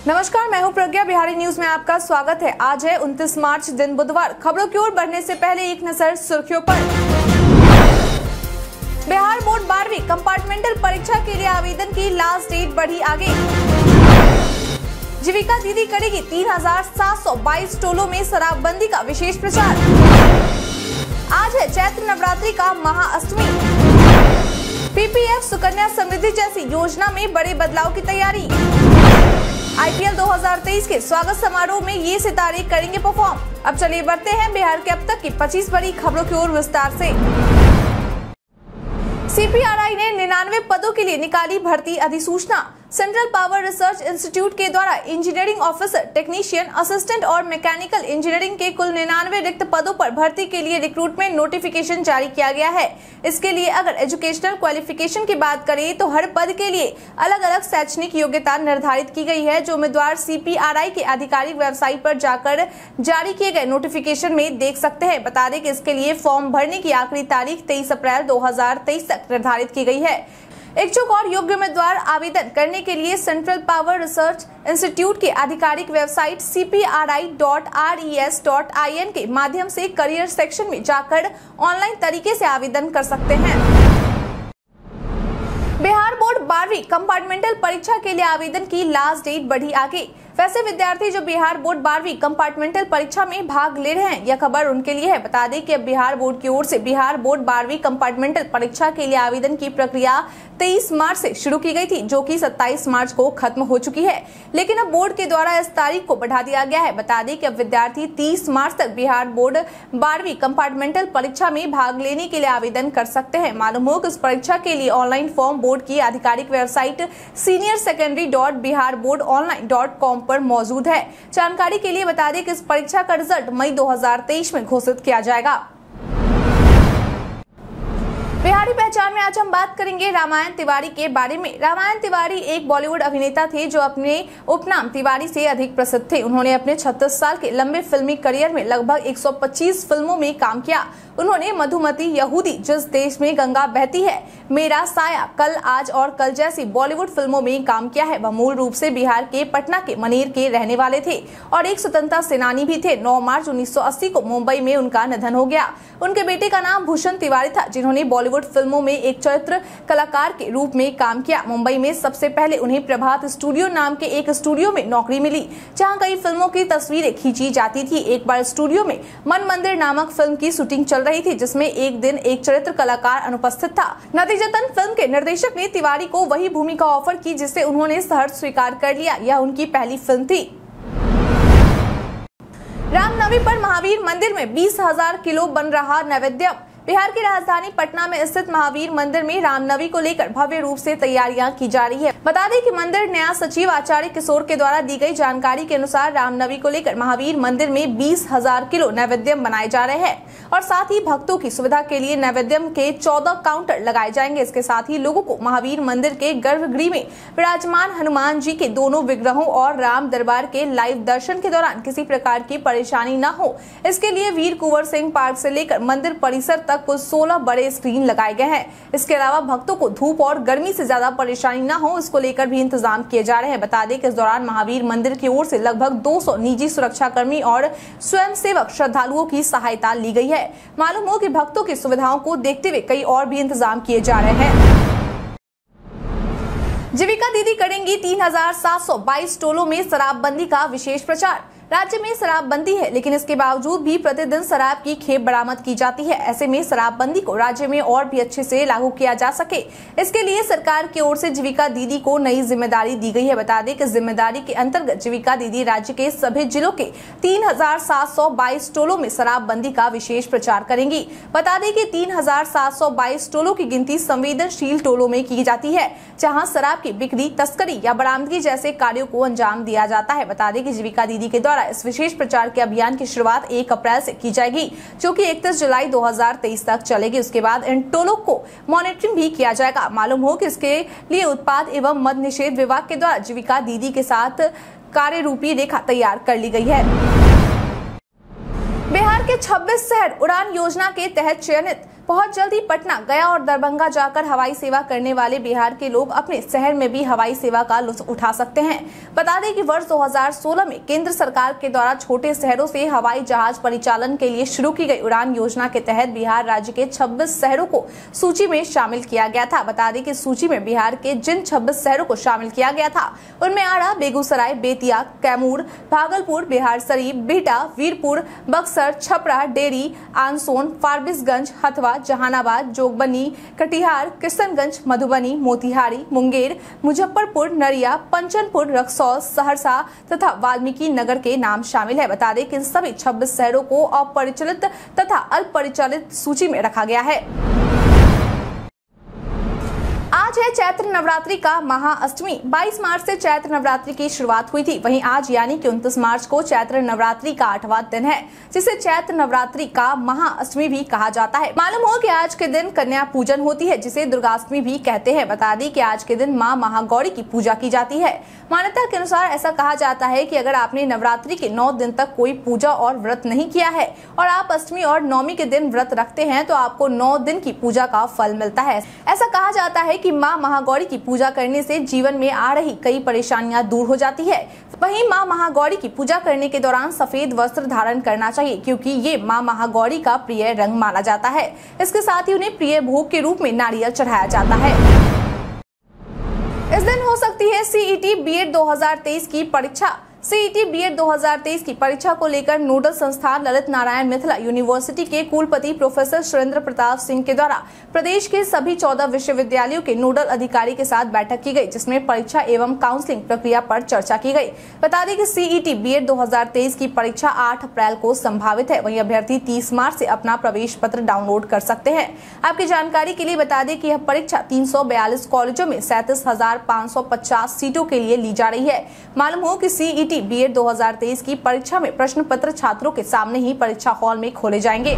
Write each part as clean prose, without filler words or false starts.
नमस्कार, मैं हूं प्रज्ञा। बिहारी न्यूज में आपका स्वागत है। आज है 29 मार्च, दिन बुधवार। खबरों की ओर बढ़ने से पहले एक नजर सुर्खियों पर। बिहार बोर्ड 12वीं कंपार्टमेंटल परीक्षा के लिए आवेदन की लास्ट डेट बढ़ी आगे। जीविका दीदी करेगी 3722 टोलों में शराबबंदी का विशेष प्रचार। आज है चैत्र नवरात्रि का महाअष्टमी। पीपीएफ सुकन्या समृद्धि जैसी योजना में बड़े बदलाव की तैयारी। आईपीएल 2023 के स्वागत समारोह में ये सितारे करेंगे परफॉर्म। अब चलिए बढ़ते हैं बिहार के अब तक की 25 बड़ी खबरों की ओर विस्तार से। सीपीआरआई ने 99 पदों के लिए निकाली भर्ती अधिसूचना। सेंट्रल पावर रिसर्च इंस्टीट्यूट के द्वारा इंजीनियरिंग ऑफिसर, टेक्नीशियन, असिस्टेंट और मैकेनिकल इंजीनियरिंग के कुल 99 रिक्त पदों पर भर्ती के लिए रिक्रूटमेंट नोटिफिकेशन जारी किया गया है। इसके लिए अगर एजुकेशनल क्वालिफिकेशन की बात करें तो हर पद के लिए अलग अलग शैक्षणिक योग्यता निर्धारित की गई है, जो उम्मीदवार सीपीआरआई के आधिकारिक वेबसाइट पर जाकर जारी किए गए नोटिफिकेशन में देख सकते हैं। बता दें कि इसके लिए फॉर्म भरने की आखिरी तारीख 23 अप्रैल 2023 तक निर्धारित की गई है। इच्छुक और योग्य उम्मीदवार आवेदन करने के लिए सेंट्रल पावर रिसर्च इंस्टीट्यूट की आधिकारिक वेबसाइट cpri.res.in के माध्यम से करियर सेक्शन में जाकर ऑनलाइन तरीके से आवेदन कर सकते हैं। बिहार बोर्ड 12वीं कंपार्टमेंटल परीक्षा के लिए आवेदन की लास्ट डेट बढ़ी आगे। वैसे विद्यार्थी जो बिहार बोर्ड 12वीं कंपार्टमेंटल परीक्षा में भाग ले रहे हैं, यह खबर उनके लिए है। बता दें कि अब बिहार बोर्ड की ओर से बिहार बोर्ड 12वीं कंपार्टमेंटल परीक्षा के लिए आवेदन की प्रक्रिया 23 मार्च से शुरू की गई थी, जो कि 27 मार्च को खत्म हो चुकी है। लेकिन अब बोर्ड के द्वारा इस तारीख को बढ़ा दिया गया है। बता दें कि अब विद्यार्थी 30 मार्च तक बिहार बोर्ड 12वीं कंपार्टमेंटल परीक्षा में भाग लेने के लिए आवेदन कर सकते हैं। मालूम हो कि इस परीक्षा के लिए ऑनलाइन फॉर्म बोर्ड की आधिकारिक वेबसाइट seniorSecondary.biharboardonline.com पर मौजूद है। जानकारी के लिए बता दें कि इस परीक्षा का रिजल्ट मई 2023 में घोषित किया जाएगा। बिहारी पहचान में आज हम बात करेंगे रामायण तिवारी के बारे में। रामायण तिवारी एक बॉलीवुड अभिनेता थे जो अपने उपनाम तिवारी से अधिक प्रसिद्ध थे। उन्होंने अपने 36 साल के लंबे फिल्मी करियर में लगभग 125 फिल्मों में काम किया। उन्होंने मधुमती, यहूदी, जिस देश में गंगा बहती है, मेरा साया, कल, आज और कल जैसी बॉलीवुड फिल्मों में काम किया है। वह मूल रूप से बिहार के पटना के मनेर के रहने वाले थे और एक स्वतंत्रता सेनानी भी थे। 9 मार्च 1980 को मुंबई में उनका निधन हो गया। उनके बेटे का नाम भूषण तिवारी था, जिन्होंने बॉलीवुड फिल्मों में एक चरित्र कलाकार के रूप में काम किया। मुंबई में सबसे पहले उन्हें प्रभात स्टूडियो नाम के एक स्टूडियो में नौकरी मिली, जहां कई फिल्मों की तस्वीरें खींची जाती थी। एक बार स्टूडियो में मन मंदिर नामक फिल्म की शूटिंग चल रही थी, जिसमें एक दिन एक चरित्र कलाकार अनुपस्थित था। नतीजतन फिल्म के निर्देशक ने तिवारी को वही भूमिका ऑफर की, जिसे उन्होंने सहर्ष स्वीकार कर लिया। यह उनकी पहली फिल्म थी। रामनवमी पर महावीर मंदिर में 20,000 किलो बन रहा नैवेद्य। बिहार की राजधानी पटना में स्थित महावीर मंदिर में रामनवमी को लेकर भव्य रूप से तैयारियां की जा रही है। बता दें कि मंदिर न्यास सचिव आचार्य किशोर के द्वारा दी गई जानकारी के अनुसार रामनवमी को लेकर महावीर मंदिर में 20,000 किलो नैवेद्यम बनाए जा रहे हैं और साथ ही भक्तों की सुविधा के लिए नैवेद्यम के 14 काउंटर लगाए जाएंगे। इसके साथ ही लोगों को महावीर मंदिर के गर्भगृह में विराजमान हनुमान जी के दोनों विग्रहों और राम दरबार के लाइव दर्शन के दौरान किसी प्रकार की परेशानी न हो, इसके लिए वीर कुंवर सिंह पार्क से लेकर मंदिर परिसर तक कुल 16 बड़े स्क्रीन लगाए गए हैं। इसके अलावा भक्तों को धूप और गर्मी से ज्यादा परेशानी न हो, इसको लेकर भी इंतजाम किए जा रहे हैं। बता दें कि इस दौरान महावीर मंदिर की ओर से लगभग 200 निजी सुरक्षाकर्मी और स्वयंसेवक श्रद्धालुओं की सहायता ली गई है। मालूम हो कि भक्तों की सुविधाओं को देखते हुए कई और भी इंतजाम किए जा रहे हैं। जीविका दीदी करेंगी 3722 टोलों में शराबबंदी का विशेष प्रचार। राज्य में शराबबंदी है, लेकिन इसके बावजूद भी प्रतिदिन शराब की खेप बरामद की जाती है। ऐसे में शराबबंदी को राज्य में और भी अच्छे से लागू किया जा सके, इसके लिए सरकार की ओर से जीविका दीदी को नई जिम्मेदारी दी गई है। बता दें कि जिम्मेदारी के अंतर्गत जीविका दीदी राज्य के सभी जिलों के 3722 टोलों में शराबबंदी का विशेष प्रचार करेंगी। बता दें कि 3722 टोलों की गिनती संवेदनशील टोलों में की जाती है, जहाँ शराब की बिक्री, तस्करी या बरामदगी जैसे कार्यों को अंजाम दिया जाता है। बता दें कि जीविका दीदी के द्वारा इस विशेष प्रचार के अभियान की शुरुआत 1 अप्रैल से की जाएगी, जो कि 31 जुलाई 2023 तक चलेगी। उसके बाद इन टोलों को मॉनिटरिंग भी किया जाएगा। मालूम हो कि इसके लिए उत्पाद एवं मद्य निषेध विभाग के द्वारा जीविका दीदी के साथ कार्य रूपी रेखा तैयार कर ली गई है। बिहार के 26 शहर उड़ान योजना के तहत चयनित। बहुत जल्दी पटना, गया और दरभंगा जाकर हवाई सेवा करने वाले बिहार के लोग अपने शहर में भी हवाई सेवा का लुत्फ उठा सकते हैं। बता दें कि वर्ष 2016 में केंद्र सरकार के द्वारा छोटे शहरों से हवाई जहाज परिचालन के लिए शुरू की गई उड़ान योजना के तहत बिहार राज्य के 26 शहरों को सूची में शामिल किया गया था। बता दें कि सूची में बिहार के जिन 26 शहरों को शामिल किया गया था उनमें आरा, बेगूसराय, बेतिया, कैमूर, भागलपुर, बिहारशरीफ, बिहटा, वीरपुर, बक्सर, छपरा, डेरी, आनसोन, फारबिसगंज, हथवा, जहानाबाद, जोगबनी, कटिहार, किशनगंज, मधुबनी, मोतिहारी, मुंगेर, मुजफ्फरपुर, नरिया, पंचनपुर, रक्सौल, सहरसा तथा वाल्मीकि नगर के नाम शामिल है। बता दें कि इन सभी 26 शहरों को अपरिचालित तथा अल्प परिचालित सूची में रखा गया है। आज है चैत्र नवरात्रि का महाअष्टमी। 22 मार्च से चैत्र नवरात्रि की शुरुआत हुई थी। वहीं आज यानी कि 29 मार्च को चैत्र नवरात्रि का 8वां दिन है, जिसे चैत्र नवरात्रि का महाअष्टमी भी कहा जाता है। मालूम हो कि आज के दिन कन्या पूजन होती है, जिसे दुर्गाष्टमी भी कहते हैं। बता दी कि आज के दिन मां महागौरी की पूजा की जाती है। मान्यता के अनुसार ऐसा कहा जाता है कि अगर आपने नवरात्रि के 9 दिन तक कोई पूजा और व्रत नहीं किया है और आप अष्टमी और नवमी के दिन व्रत रखते हैं तो आपको 9 दिन की पूजा का फल मिलता है। ऐसा कहा जाता है कि मां महागौरी की पूजा करने से जीवन में आ रही कई परेशानियां दूर हो जाती है। वहीं मां महागौरी की पूजा करने के दौरान सफेद वस्त्र धारण करना चाहिए, क्योंकि ये मां महागौरी का प्रिय रंग माना जाता है। इसके साथ ही उन्हें प्रिय भोग के रूप में नारियल चढ़ाया जाता है। इस दिन हो सकती है सीईटी बीएड 2023 की परीक्षा। सीईटी बीएड 2023 की परीक्षा को लेकर नोडल संस्थान ललित नारायण मिथिला यूनिवर्सिटी के कुलपति प्रोफेसर सुरेंद्र प्रताप सिंह के द्वारा प्रदेश के सभी 14 विश्वविद्यालयों के नोडल अधिकारी के साथ बैठक की गई, जिसमें परीक्षा एवं काउंसलिंग प्रक्रिया पर चर्चा की गई। बता दें कि सीईटी बीएड 2023 की परीक्षा 8 अप्रैल को संभावित है। वहीं अभ्यर्थी 30 मार्च से अपना प्रवेश पत्र डाउनलोड कर सकते हैं। आपकी जानकारी के लिए बता दें कि यह परीक्षा 342 कॉलेजों में 37,550 सीटों के लिए ली जा रही है। मालूम हो कि सीईटी बीएड 2023 की परीक्षा में प्रश्न पत्र छात्रों के सामने ही परीक्षा हॉल में खोले जाएंगे।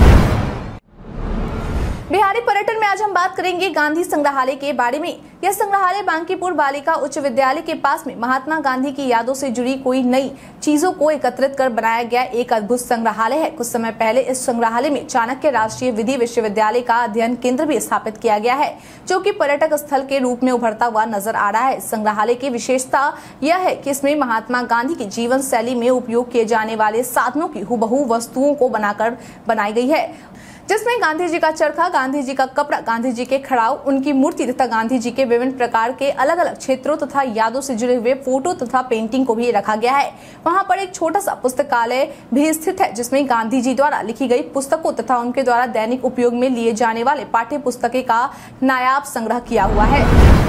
बिहारी पर्यटन में आज हम बात करेंगे गांधी संग्रहालय के बारे में। यह संग्रहालय बांकीपुर बालिका उच्च विद्यालय के पास में महात्मा गांधी की यादों से जुड़ी कोई नई चीजों को एकत्रित कर बनाया गया एक अद्भुत संग्रहालय है। कुछ समय पहले इस संग्रहालय में चाणक्य राष्ट्रीय विधि विश्वविद्यालय का अध्ययन केंद्र भी स्थापित किया गया है, जो कि पर्यटक स्थल के रूप में उभरता हुआ नजर आ रहा है। संग्रहालय की विशेषता यह है कि इसमें महात्मा गांधी की जीवन शैली में उपयोग किए जाने वाले साधनों की हुबहू वस्तुओं को बनाई गई है, जिसमें गांधी जी का चरखा, गांधी जी का कपड़ा, गांधी जी के खड़ाऊ, उनकी मूर्ति तथा गांधी जी के विभिन्न प्रकार के अलग अलग क्षेत्रों तथा यादों से जुड़े हुए फोटो तथा पेंटिंग को भी रखा गया है। वहां पर एक छोटा सा पुस्तकालय भी स्थित है, जिसमें गांधी जी द्वारा लिखी गई पुस्तकों तथा उनके द्वारा दैनिक उपयोग में लिए जाने वाले पाठ्य पुस्तकें का नायाब संग्रह किया हुआ है।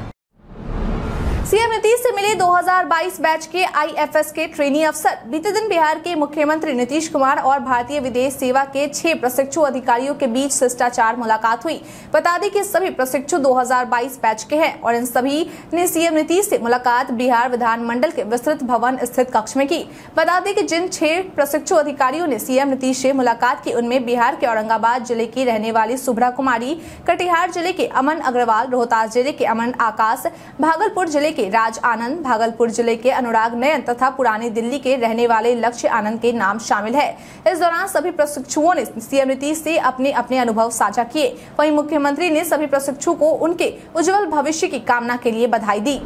सीएम नीतीश से मिले 2022 बैच के आईएफएस के ट्रेनी अफसर। बीते दिन बिहार के मुख्यमंत्री नीतीश कुमार और भारतीय विदेश सेवा के 6 प्रशिक्षु अधिकारियों के बीच शिष्टाचार मुलाकात हुई। बता दें कि सभी प्रशिक्षु 2022 बैच के हैं और इन सभी ने सीएम नीतीश से मुलाकात बिहार विधानमंडल के विस्तृत भवन स्थित कक्ष में की। बता दें कि जिन 6 प्रशिक्षु अधिकारियों ने सीएम नीतीश से मुलाकात की, उनमें बिहार के औरंगाबाद जिले की रहने वाली सुभ्रा कुमारी, कटिहार जिले के अमन अग्रवाल, रोहतास जिले के अमन आकाश, भागलपुर जिले के राज आनंद, भागलपुर जिले के अनुराग नयन तथा पुरानी दिल्ली के रहने वाले लक्ष्य आनंद के नाम शामिल है। इस दौरान सभी प्रशिक्षुओं ने सीएम नीतीश से अपने अपने अनुभव साझा किए। वहीं मुख्यमंत्री ने सभी प्रशिक्षुओं को उनके उज्जवल भविष्य की कामना के लिए बधाई दी।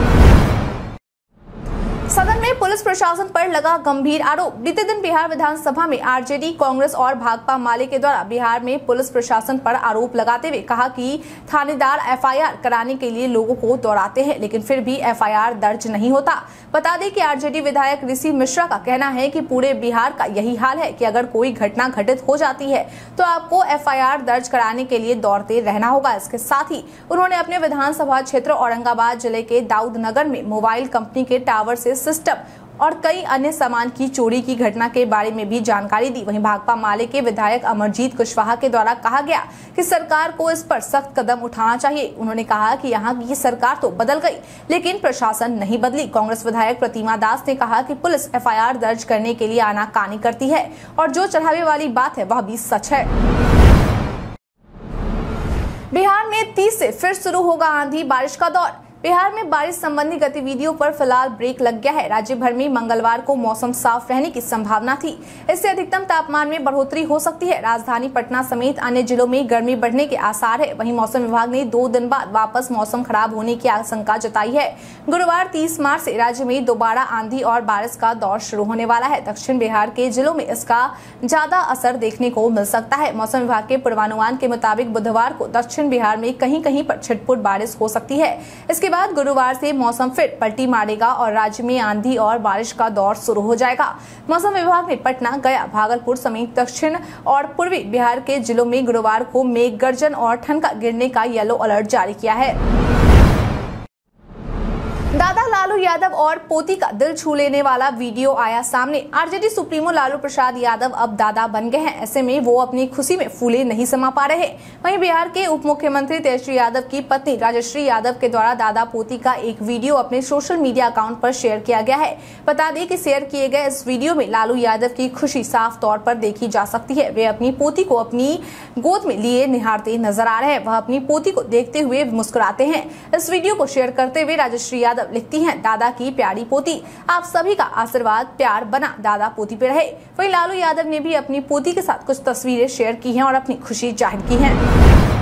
सदन में पुलिस प्रशासन पर लगा गंभीर आरोप। बीते दिन बिहार विधानसभा में आरजेडी, कांग्रेस और भाकपा माले के द्वारा बिहार में पुलिस प्रशासन पर आरोप लगाते हुए कहा कि थानेदार एफआईआर कराने के लिए लोगों को दौड़ाते हैं, लेकिन फिर भी एफआईआर दर्ज नहीं होता। बता दें कि आरजेडी विधायक ऋषि मिश्रा का कहना है कि पूरे बिहार का यही हाल है कि अगर कोई घटना घटित हो जाती है तो आपको एफआईआर दर्ज कराने के लिए दौड़ते रहना होगा। इसके साथ ही उन्होंने अपने विधानसभा क्षेत्र औरंगाबाद जिले के दाऊदनगर में मोबाइल कंपनी के टावर से सिस्टम और कई अन्य सामान की चोरी की घटना के बारे में भी जानकारी दी। वहीं भाकपा माले के विधायक अमरजीत कुशवाहा के द्वारा कहा गया कि सरकार को इस पर सख्त कदम उठाना चाहिए। उन्होंने कहा कि यहाँ की सरकार तो बदल गई, लेकिन प्रशासन नहीं बदली। कांग्रेस विधायक प्रतिमा दास ने कहा कि पुलिस एफआईआर दर्ज करने के लिए आनाकानी करती है और जो चढ़ावे वाली बात है वह भी सच है। बिहार में 30 से फिर शुरू होगा आंधी बारिश का दौर। बिहार में बारिश संबंधी गतिविधियों पर फिलहाल ब्रेक लग गया है। राज्य भर में मंगलवार को मौसम साफ रहने की संभावना थी। इससे अधिकतम तापमान में बढ़ोतरी हो सकती है। राजधानी पटना समेत अन्य जिलों में गर्मी बढ़ने के आसार है। वहीं मौसम विभाग ने 2 दिन बाद वापस मौसम खराब होने की आशंका जताई है। गुरुवार 30 मार्च से राज्य में दोबारा आंधी और बारिश का दौर शुरू होने वाला है। दक्षिण बिहार के जिलों में इसका ज्यादा असर देखने को मिल सकता है। मौसम विभाग के पूर्वानुमान के मुताबिक बुधवार को दक्षिण बिहार में कहीं कहीं पर छिटपुट बारिश हो सकती है। इसके बाद गुरुवार से मौसम फिर पलटी मारेगा और राज्य में आंधी और बारिश का दौर शुरू हो जाएगा। मौसम विभाग ने पटना, गया, भागलपुर समेत दक्षिण और पूर्वी बिहार के जिलों में गुरुवार को मेघ गर्जन और ठनका गिरने का येलो अलर्ट जारी किया है। दादा लालू यादव और पोती का दिल छू लेने वाला वीडियो आया सामने। आरजेडी सुप्रीमो लालू प्रसाद यादव अब दादा बन गए हैं। ऐसे में वो अपनी खुशी में फूले नहीं समा पा रहे। वहीं बिहार के उप मुख्यमंत्री तेजस्वी यादव की पत्नी राजश्री यादव के द्वारा दादा पोती का एक वीडियो अपने सोशल मीडिया अकाउंट पर शेयर किया गया है। बता दें कि शेयर किए गए इस वीडियो में लालू यादव की खुशी साफ तौर पर देखी जा सकती है। वे अपनी पोती को अपनी गोद में लिए निहारते नजर आ रहे हैं। वह अपनी पोती को देखते हुए मुस्कुराते हैं। इस वीडियो को शेयर करते हुए राजश्री यादव लिखती हैं, दादा की प्यारी पोती, आप सभी का आशीर्वाद प्यार बना दादा पोती पे रहे। वहीं लालू यादव ने भी अपनी पोती के साथ कुछ तस्वीरें शेयर की हैं और अपनी खुशी जाहिर की है।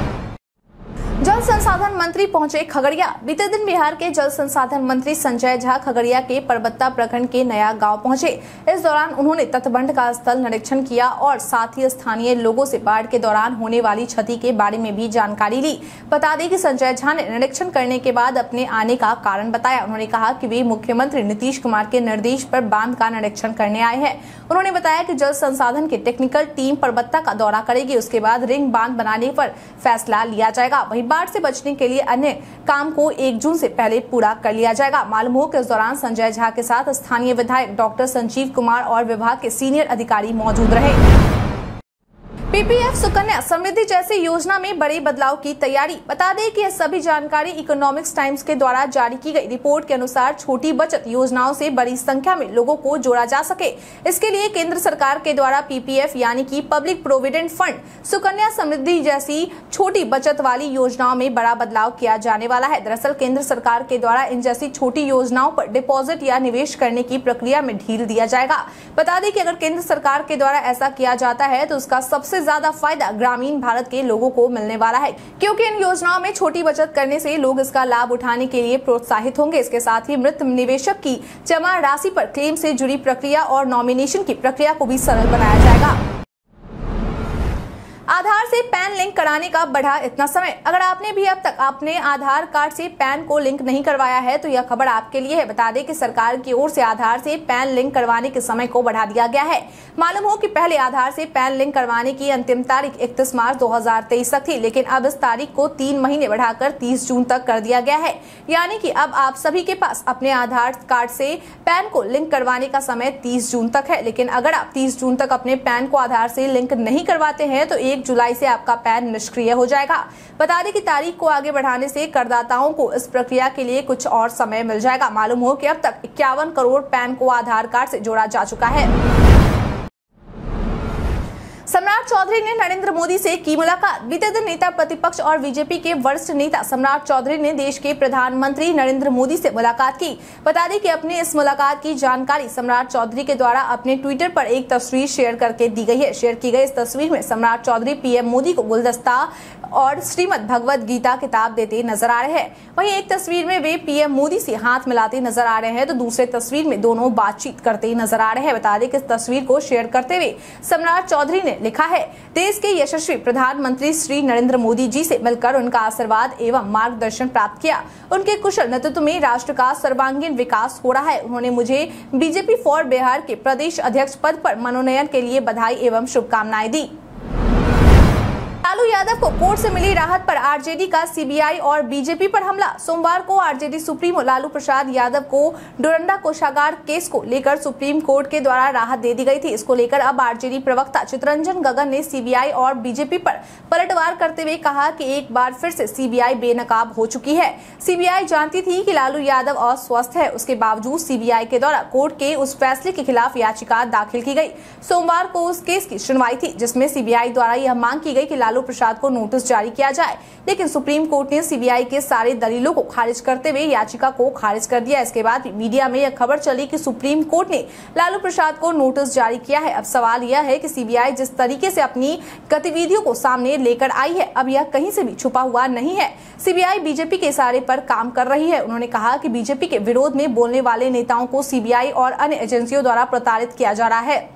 जल संसाधन मंत्री पहुंचे खगड़िया। बीते दिन बिहार के जल संसाधन मंत्री संजय झा खगड़िया के परबत्ता प्रखंड के नया गांव पहुंचे। इस दौरान उन्होंने तटबंध का स्थल निरीक्षण किया और साथ ही स्थानीय लोगों से बाढ़ के दौरान होने वाली क्षति के बारे में भी जानकारी ली। बता दें कि संजय झा ने निरीक्षण करने के बाद अपने आने का कारण बताया। उन्होंने कहा कि वे मुख्यमंत्री नीतीश कुमार के निर्देश पर बांध का निरीक्षण करने आए हैं। उन्होंने बताया कि जल संसाधन की टेक्निकल टीम परबत्ता का दौरा करेगी। उसके बाद रिंग बांध बनाने पर फैसला लिया जाएगा। वहीं बाढ़ से बचने के लिए अन्य काम को 1 जून से पहले पूरा कर लिया जाएगा। मालूम हो कि इस दौरान संजय झा के साथ स्थानीय विधायक डॉक्टर संजीव कुमार और विभाग के सीनियर अधिकारी मौजूद रहे। पीपीएफ सुकन्या समृद्धि जैसी योजना में बड़े बदलाव की तैयारी। बता दें कि यह सभी जानकारी इकोनॉमिक्स टाइम्स के द्वारा जारी की गई रिपोर्ट के अनुसार छोटी बचत योजनाओं से बड़ी संख्या में लोगों को जोड़ा जा सके, इसके लिए केंद्र सरकार के द्वारा पीपीएफ यानी कि public provident fund Sukanya Samriddhi जैसी छोटी बचत वाली योजनाओं में बड़ा बदलाव किया जाने वाला है। दरअसल केंद्र सरकार के द्वारा इन जैसी छोटी योजनाओं पर डिपॉजिट या निवेश करने की प्रक्रिया में ढील दिया जाएगा। बता दें कि अगर केंद्र सरकार के द्वारा ऐसा किया जाता है तो उसका सबसे ज्यादा फायदा ग्रामीण भारत के लोगों को मिलने वाला है, क्योंकि इन योजनाओं में छोटी बचत करने से लोग इसका लाभ उठाने के लिए प्रोत्साहित होंगे। इसके साथ ही मृत निवेशक की जमा राशि पर क्लेम से जुड़ी प्रक्रिया और नॉमिनेशन की प्रक्रिया को भी सरल बनाया जाएगा। आधार से पैन लिंक कराने का बढ़ा इतना समय। अगर आपने भी अब तक अपने आधार कार्ड से पैन को लिंक नहीं करवाया है तो यह खबर आपके लिए है। बता दें कि सरकार की ओर से आधार से पैन लिंक करवाने के समय को बढ़ा दिया गया है। मालूम हो कि पहले आधार से पैन लिंक करवाने की अंतिम तारीख 31 मार्च 2023 तक थी, लेकिन अब इस तारीख को 3 महीने बढ़ाकर 30 जून तक कर दिया गया है। यानी कि अब आप सभी के पास अपने आधार कार्ड से पैन को लिंक करवाने का समय 30 जून तक है। लेकिन अगर आप 30 जून तक अपने पैन को आधार से लिंक नहीं करवाते हैं तो 1 जुलाई से आपका पैन निष्क्रिय हो जाएगा। बता दें कि तारीख को आगे बढ़ाने से करदाताओं को इस प्रक्रिया के लिए कुछ और समय मिल जाएगा। मालूम हो कि अब तक 51 करोड़ पैन को आधार कार्ड से जोड़ा जा चुका है। सम्राट चौधरी ने नरेंद्र मोदी से की मुलाकात। बीते दिन नेता प्रतिपक्ष और बीजेपी के वरिष्ठ नेता सम्राट चौधरी ने देश के प्रधानमंत्री नरेंद्र मोदी से मुलाकात की। बता दें कि अपने इस मुलाकात की जानकारी सम्राट चौधरी के द्वारा अपने ट्विटर पर एक तस्वीर शेयर करके दी गई है। शेयर की गई इस तस्वीर में सम्राट चौधरी पीएम मोदी को गुलदस्ता और श्रीमद् भगवद गीता किताब देते नजर आ रहे हैं। वहीं एक तस्वीर में वे पीएम मोदी से हाथ मिलाते नजर आ रहे हैं तो दूसरे तस्वीर में दोनों बातचीत करते नजर आ रहे हैं। बता दें कि इस तस्वीर को शेयर करते हुए सम्राट चौधरी ने लिखा है, देश के यशस्वी प्रधानमंत्री श्री नरेंद्र मोदी जी से मिलकर उनका आशीर्वाद एवं मार्गदर्शन प्राप्त किया। उनके कुशल नेतृत्व में राष्ट्र का सर्वांगीण विकास हो रहा है। उन्होंने मुझे बीजेपी फॉर बिहार के प्रदेश अध्यक्ष पद पर मनोनयन के लिए बधाई एवं शुभकामनाएं दी। लालू यादव को कोर्ट से मिली राहत पर आरजेडी का सीबीआई और बीजेपी पर हमला। सोमवार को आरजेडी सुप्रीमो लालू प्रसाद यादव को डोरंडा कोषागार केस को लेकर सुप्रीम कोर्ट के द्वारा राहत दे दी गई थी। इसको लेकर अब आरजेडी प्रवक्ता चितरंजन गगन ने सीबीआई और बीजेपी पर पलटवार करते हुए कहा कि एक बार फिर से सीबीआई बेनकाब हो चुकी है। सीबीआई जानती थी कि लालू यादव अस्वस्थ है, उसके बावजूद सीबीआई के द्वारा कोर्ट के उस फैसले के खिलाफ याचिका दाखिल की गई। सोमवार को उस केस की सुनवाई थी जिसमें सीबीआई द्वारा यह मांग की गई कि लालू प्रसाद को नोटिस जारी किया जाए, लेकिन सुप्रीम कोर्ट ने सीबीआई के सारे दलीलों को खारिज करते हुए याचिका को खारिज कर दिया। इसके बाद मीडिया में यह खबर चली कि सुप्रीम कोर्ट ने लालू प्रसाद को नोटिस जारी किया है। अब सवाल यह है कि सीबीआई जिस तरीके से अपनी गतिविधियों को सामने लेकर आई है, अब यह कहीं से भी छुपा हुआ नहीं है। सीबीआई बीजेपी के इशारे पर काम कर रही है। उन्होंने कहा कि बीजेपी के विरोध में बोलने वाले नेताओं को सीबीआई और अन्य एजेंसियों द्वारा प्रताड़ित किया जा रहा है।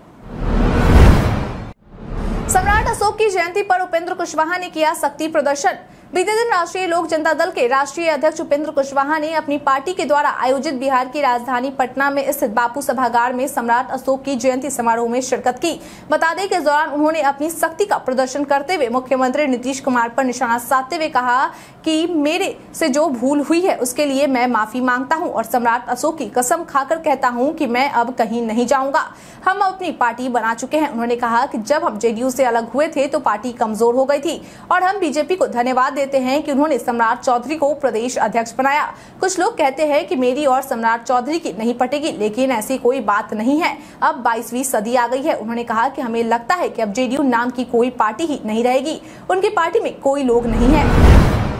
सम्राट अशोक की जयंती पर उपेंद्र कुशवाहा ने किया शक्ति प्रदर्शन। बीते दिन राष्ट्रीय लोक जनता दल के राष्ट्रीय अध्यक्ष उपेंद्र कुशवाहा ने अपनी पार्टी के द्वारा आयोजित बिहार की राजधानी पटना में स्थित बापू सभागार में सम्राट अशोक की जयंती समारोह में शिरकत की। बता दें कि इस दौरान उन्होंने अपनी शक्ति का प्रदर्शन करते हुए मुख्यमंत्री नीतीश कुमार पर निशाना साधते हुए कहा कि मेरे से जो भूल हुई है उसके लिए मैं माफी मांगता हूं और सम्राट अशोक की कसम खाकर कहता हूं कि मैं अब कहीं नहीं जाऊंगा। हम अपनी पार्टी बना चुके हैं। उन्होंने कहा कि जब हम जेडीयू से अलग हुए थे तो पार्टी कमजोर हो गई थी और हम बीजेपी को धन्यवाद देते हैं कि उन्होंने सम्राट चौधरी को प्रदेश अध्यक्ष बनाया। कुछ लोग कहते हैं कि मेरी और सम्राट चौधरी की नहीं पटेगी, लेकिन ऐसी कोई बात नहीं है। अब 22वीं सदी आ गई है। उन्होंने कहा कि हमें लगता है कि अब जेडीयू नाम की कोई पार्टी ही नहीं रहेगी। उनकी पार्टी में कोई लोग नहीं है।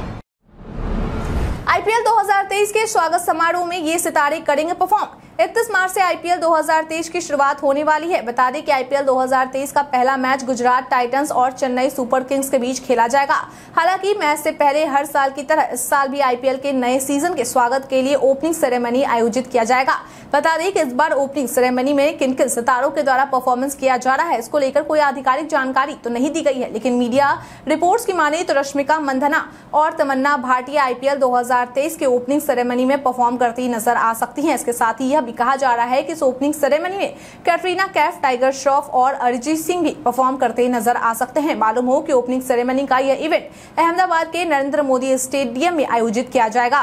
आईपीएल 2023 के स्वागत समारोह में ये सितारे करेंगे परफॉर्म। 31 मार्च से आईपीएल 2023 की शुरुआत होने वाली है। बता दें कि आईपीएल 2023 का पहला मैच गुजरात टाइटंस और चेन्नई सुपर किंग्स के बीच खेला जाएगा। हालांकि मैच से पहले हर साल की तरह इस साल भी आईपीएल के नए सीजन के स्वागत के लिए ओपनिंग सेरेमनी आयोजित किया जाएगा। बता दें कि इस बार ओपनिंग सेरेमनी में किन किन सितारों के द्वारा परफॉर्मेंस किया जा रहा है, इसको लेकर कोई आधिकारिक जानकारी तो नहीं दी गई है, लेकिन मीडिया रिपोर्ट्स की माने तो रश्मिका मंदाना और तमन्ना भाटिया आईपीएल 2023 के ओपनिंग सेरेमनी में परफॉर्म करती नजर आ सकती हैं। इसके साथ ही यह भी कहा जा रहा है कि इस ओपनिंग सेरेमनी में कैटरीना कैफ, टाइगर श्रॉफ और अरिजीत सिंह भी परफॉर्म करते नजर आ सकते हैं। मालूम हो कि ओपनिंग सेरेमनी का यह इवेंट अहमदाबाद के नरेंद्र मोदी स्टेडियम में आयोजित किया जाएगा।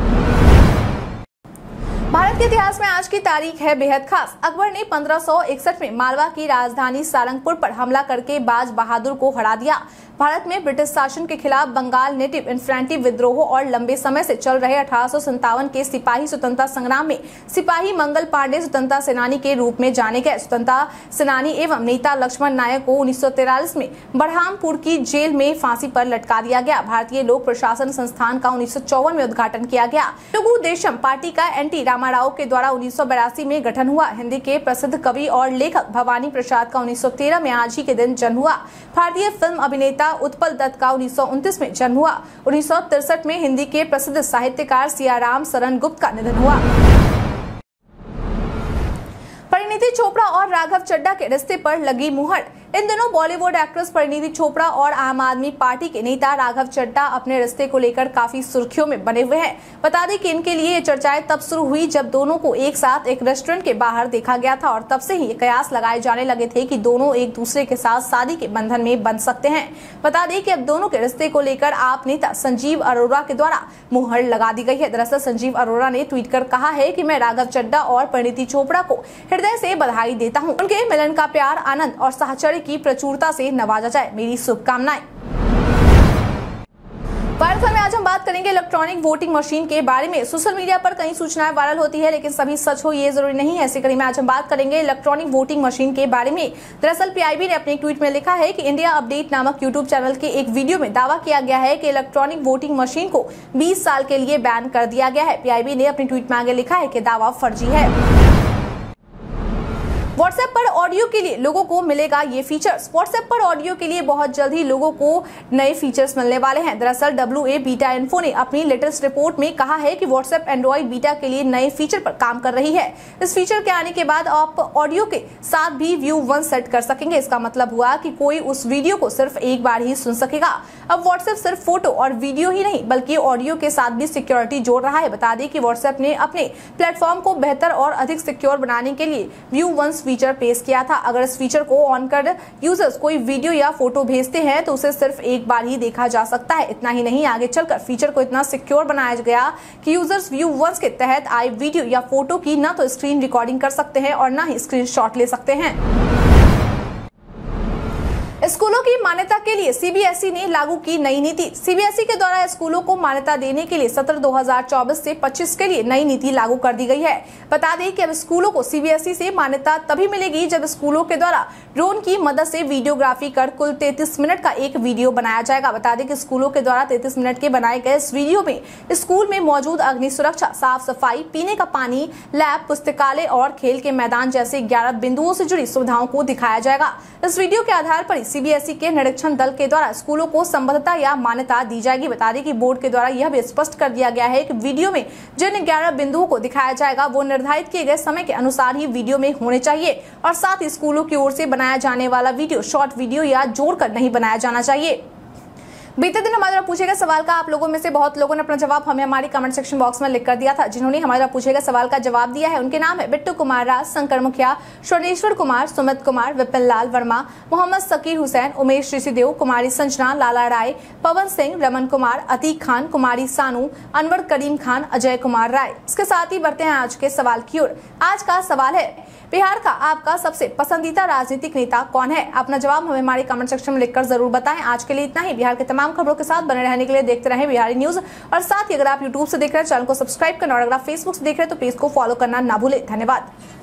भारत के इतिहास में आज की तारीख है बेहद खास। अकबर ने 1561 में मालवा की राजधानी सारंगपुर पर हमला करके बाज बहादुर को हरा दिया। भारत में ब्रिटिश शासन के खिलाफ बंगाल नेटिव इन्फेंट्री विद्रोह और लंबे समय से चल रहे 1857 के सिपाही स्वतंत्रता संग्राम में सिपाही मंगल पांडे स्वतंत्रता सेनानी के रूप में जाने गए। स्वतंत्रता सेनानी एवं नेता लक्ष्मण नायक को 1943 में बरहामपुर की जेल में फांसी पर लटका दिया गया। भारतीय लोक प्रशासन संस्थान का 1954 में उद्घाटन किया गया। तेलुगु देशम पार्टी का एनटी रामाराव के द्वारा 1982 में गठन हुआ। हिंदी के प्रसिद्ध कवि और लेखक भवानी प्रसाद का 1913 में आज ही के दिन जन्म हुआ। भारतीय फिल्म अभिनेता उत्पल दत्त का 1929 में जन्म हुआ। 1963 में हिंदी के प्रसिद्ध साहित्यकार सियाराम शरण गुप्त का निधन हुआ। परिणीति चोपड़ा और राघव चड्ढा के रिश्ते पर लगी मुहर। इन दिनों बॉलीवुड एक्ट्रेस परिणीति चोपड़ा और आम आदमी पार्टी के नेता राघव चड्ढा अपने रिश्ते को लेकर काफी सुर्खियों में बने हुए हैं। बता दें कि इनके लिए ये चर्चाएं तब शुरू हुई जब दोनों को एक साथ एक रेस्टोरेंट के बाहर देखा गया था और तब से ही कयास लगाए जाने लगे थे कि दोनों एक दूसरे के साथ शादी के बंधन में बंध सकते हैं। बता दें कि अब दोनों के रिश्ते को लेकर आप नेता संजीव अरोड़ा के द्वारा मुहर लगा दी गई है। दरअसल संजीव अरोड़ा ने ट्वीट कर कहा है कि मैं राघव चड्ढा और परिणीति चोपड़ा को हृदय से बधाई देता हूँ। उनके मिलन का प्यार, आनंद और साहचर्य की प्रचुरता से नवाजा जाए, मेरी शुभकामनाएं। भारत में आज हम बात करेंगे इलेक्ट्रॉनिक वोटिंग मशीन के बारे में। सोशल मीडिया पर कई सूचनाएं वायरल होती है, लेकिन सभी सच हो ये जरूरी नहीं है। ऐसी कड़ी में आज हम बात करेंगे इलेक्ट्रॉनिक वोटिंग मशीन के बारे में। दरअसल पीआईबी ने अपने ट्वीट में लिखा है कि इंडिया अपडेट नामक यूट्यूब चैनल के एक वीडियो में दावा किया गया है कि इलेक्ट्रॉनिक वोटिंग मशीन को 20 साल के लिए बैन कर दिया गया है। पीआईबी ने अपने ट्वीट में आगे लिखा है कि दावा फर्जी है। व्हाट्सएप पर ऑडियो के लिए लोगों को मिलेगा ये फीचर्स। व्हाट्सएप पर ऑडियो के लिए बहुत जल्द ही लोगों को नए फीचर्स मिलने वाले हैं। दरअसल WA बीटा इन्फो ने अपनी लेटेस्ट रिपोर्ट में कहा है कि व्हाट्सएप एंड्रॉइड बीटा के लिए नए फीचर पर काम कर रही है। इस फीचर के आने के बाद आप ऑडियो के साथ भी व्यू वन सेट कर सकेंगे। इसका मतलब हुआ कि कोई उस वीडियो को सिर्फ एक बार ही सुन सकेगा। अब व्हाट्सएप सिर्फ फोटो और वीडियो ही नहीं बल्कि ऑडियो के साथ भी सिक्योरिटी जोड़ रहा है। बता दें कि व्हाट्सएप ने अपने प्लेटफॉर्म को बेहतर और अधिक सिक्योर बनाने के लिए व्यू वंस फीचर पेश किया था। अगर इस फीचर को ऑन कर यूजर्स कोई वीडियो या फोटो भेजते हैं तो उसे सिर्फ एक बार ही देखा जा सकता है। इतना ही नहीं, आगे चलकर फीचर को इतना सिक्योर बनाया गया कि यूजर्स व्यू वंस के तहत आए वीडियो या फोटो की न तो स्क्रीन रिकॉर्डिंग कर सकते हैं और न ही स्क्रीनशॉट ले सकते हैं। स्कूलों की मान्यता के लिए सीबीएसई ने लागू की नई नीति। सीबीएसई के द्वारा स्कूलों को मान्यता देने के लिए सत्र 2024 से 25 के लिए नई नीति लागू कर दी गई है। बता दें कि अब स्कूलों को सीबीएसई से मान्यता तभी मिलेगी जब स्कूलों के द्वारा ड्रोन की मदद से वीडियोग्राफी कर कुल 33 मिनट का एक वीडियो बनाया जाएगा। बता दें कि स्कूलों के द्वारा 33 मिनट के बनाए गए इस वीडियो में स्कूल में मौजूद अग्नि सुरक्षा, साफ सफाई, पीने का पानी, लैब, पुस्तकालय और खेल के मैदान जैसे 11 बिंदुओं से जुड़ी सुविधाओं को दिखाया जाएगा। इस वीडियो के आधार पर सीबीएसई के निरीक्षण दल के द्वारा स्कूलों को संबद्धता या मान्यता दी जाएगी। बता दें कि बोर्ड के द्वारा यह भी स्पष्ट कर दिया गया है कि वीडियो में जिन 11 बिंदुओं को दिखाया जाएगा वो निर्धारित किए गए समय के अनुसार ही वीडियो में होने चाहिए और साथ ही स्कूलों की ओर से बनाया जाने वाला वीडियो शॉर्ट वीडियो या जोड़कर नहीं बनाया जाना चाहिए। बीते दिन हमारे द्वारा पूछे गए सवाल का आप लोगों में से बहुत लोगों ने अपना जवाब हमें हमारी कमेंट सेक्शन बॉक्स में लिख कर दिया था। जिन्होंने हमारे द्वारा पूछे गए सवाल का जवाब दिया है उनके नाम है बिट्टू कुमार राज, शंकर मुखिया, स्वर्णेश्वर कुमार, सुमित कुमार, विपिन लाल वर्मा, मोहम्मद सकीर हुसैन, उमेश ऋषिदेव, कुमारी संजना, लाला राय, पवन सिंह, रमन कुमार, अतीक खान, कुमारी सानू, अनवर करीम खान, अजय कुमार राय। इसके साथ ही बढ़ते हैं आज के सवाल की ओर। आज का सवाल है, बिहार का आपका सबसे पसंदीदा राजनीतिक नेता कौन है? अपना जवाब हमें हमारी कमेंट सेक्शन में लिखकर जरूर बताएं। आज के लिए इतना ही। बिहार के तमाम खबरों के साथ बने रहने के लिए देखते रहें बिहारी न्यूज और साथ ही अगर आप यूट्यूब से देख रहे हैं चैनल को सब्सक्राइब करना और अगर आप फेसबुक से देख रहे हैं तो पेज को फॉलो करना ना भूलें। धन्यवाद।